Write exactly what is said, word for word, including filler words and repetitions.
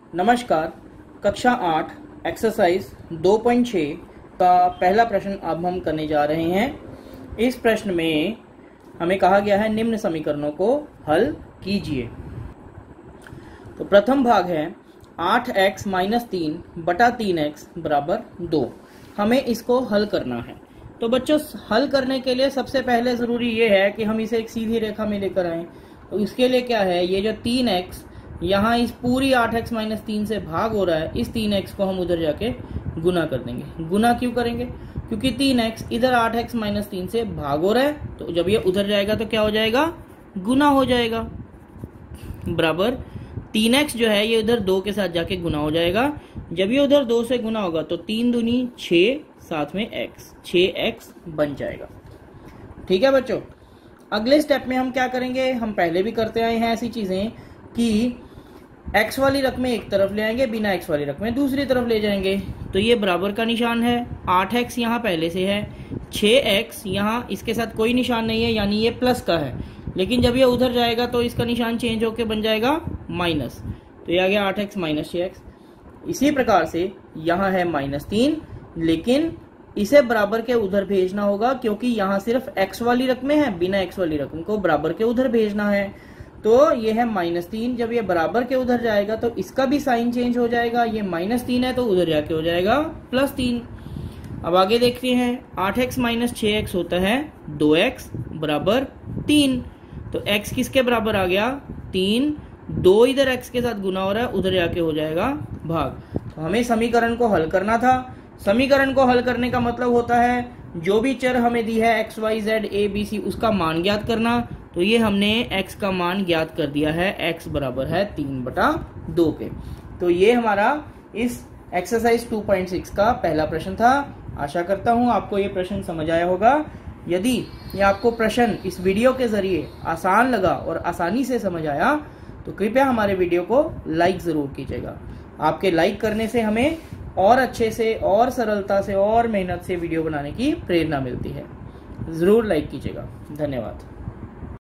नमस्कार। कक्षा आठ एक्सरसाइज दो पॉइंट छह का पहला प्रश्न अब हम करने जा रहे हैं। इस प्रश्न में हमें कहा गया है निम्न समीकरणों को हल कीजिए। तो प्रथम भाग है आठ एक्स माइनस तीन बटा तीन एक्स बराबर दो। हमें इसको हल करना है। तो बच्चों, हल करने के लिए सबसे पहले ज़रूरी ये है कि हम इसे एक सीधी रेखा में लेकर आएँ। तो इसके लिए क्या है, ये जो तीन एक्स यहाँ इस पूरी आठ एक्स माइनस तीन से भाग हो रहा है, इस तीन एक्स को हम उधर जाके गुना कर देंगे। गुना क्यों करेंगे? क्योंकि तीन एक्स इधर आठ एक्स माइनस तीन से भाग हो रहा है, तो जब ये उधर जाएगा तो क्या हो जाएगा, गुना हो जाएगा। बराबर तीन एक्स जो है ये उधर दो के साथ जाके गुना हो जाएगा। जब ये उधर दो से गुना होगा तो तीन दूनी छः, साथ में एक्स, छः एक्स बन जाएगा। ठीक है बच्चों, अगले स्टेप में हम क्या करेंगे, हम पहले भी करते आए हैं ऐसी चीजें कि x वाली रकमें एक तरफ ले आएंगे, बिना x वाली रकमें दूसरी तरफ ले जाएंगे। तो ये बराबर का निशान है, आठ एक्स यहाँ पहले से है, छः एक्स यहाँ इसके साथ कोई निशान नहीं है, यानी ये प्लस का है। लेकिन जब ये उधर जाएगा तो इसका निशान चेंज होके बन जाएगा माइनस। तो ये आ गया आठ एक्स माइनस छः एक्स। इसी प्रकार से यहाँ है माइनस तीन, लेकिन इसे बराबर के उधर भेजना होगा क्योंकि यहाँ सिर्फ x वाली रकमें हैं, बिना x वाली रकम को बराबर के उधर भेजना है। तो ये है माइनस तीन, जब ये बराबर के उधर जाएगा तो इसका भी साइन चेंज हो जाएगा। ये माइनस तीन है तो उधर जाके हो जाएगा प्लस तीन। अब आगे देखते हैं, आठ एक्स माइनस छः एक्स होता है दो एक्स बराबर तीन। तो x किसके बराबर आ गया, तीन। दो इधर x के साथ गुना हो रहा है, उधर जाके हो जाएगा भाग। तो हमें समीकरण को हल करना था। समीकरण को हल करने का मतलब होता है जो भी चर हमें दी है x y z a b c, उसका मान ज्ञात करना। तो ये हमने x का मान ज्ञात कर दिया है, x बराबर है तीन बटा दो के। तो ये हमारा इस एक्सरसाइज टू पॉइंट सिक्स का पहला प्रश्न था। आशा करता हूँ आपको ये प्रश्न समझ आया होगा। यदि ये आपको प्रश्न इस वीडियो के जरिए आसान लगा और आसानी से समझ आया तो कृपया हमारे वीडियो को लाइक ज़रूर कीजिएगा। आपके लाइक करने से हमें और अच्छे से और सरलता से और मेहनत से वीडियो बनाने की प्रेरणा मिलती है। ज़रूर लाइक कीजिएगा। धन्यवाद।